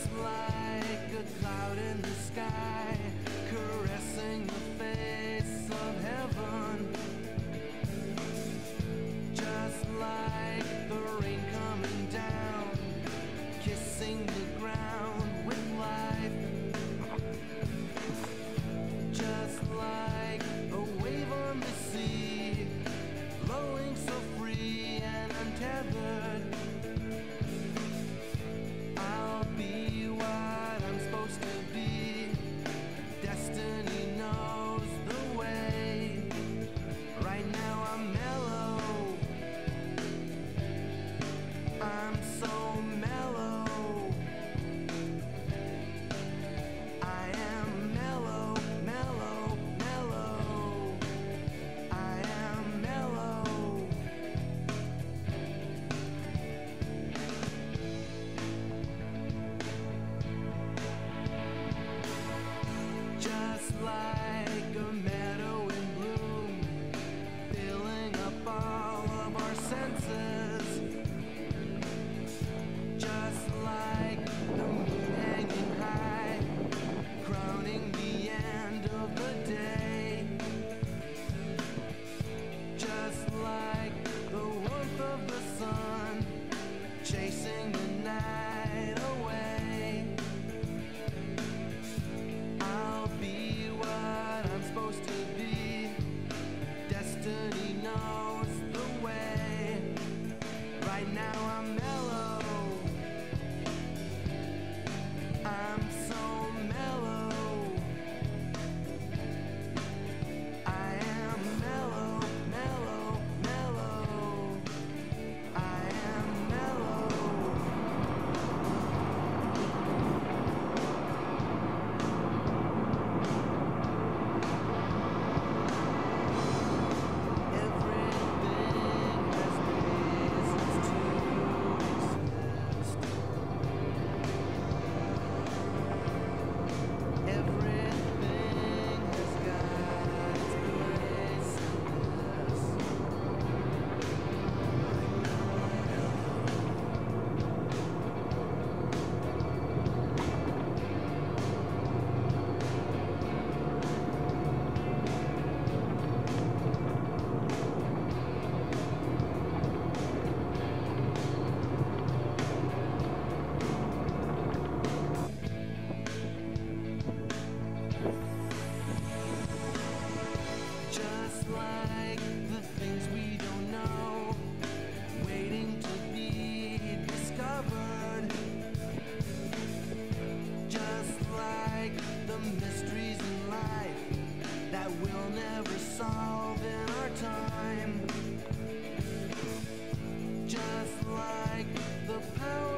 Just like a cloud in the sky, caressing the face of heaven. Just like the rain coming down, kissing the ground with life. Just like a wave on the sea, blowing so free and untethered. I'll be what I'm supposed to be. Destiny knows the way. Right now I'm mellow. I'm so mellow. I am mellow, mellow, mellow. I am mellow. Just like a meadow in bloom, filling up all of our senses. Just like the moon hanging high, crowning the end of the day. Just like the warmth of the sun, chasing the night away. I'll be what I'm supposed to be. Destiny knows the way. Right now I'm mellow. I'm so mellow. I am mellow, mellow, mellow. I am mellow. Everything has reasons to exist. Everything has got its place in this. Just like the things we don't know, waiting to be discovered. Just like the mysteries in life that we'll never solve in our time. Just like the power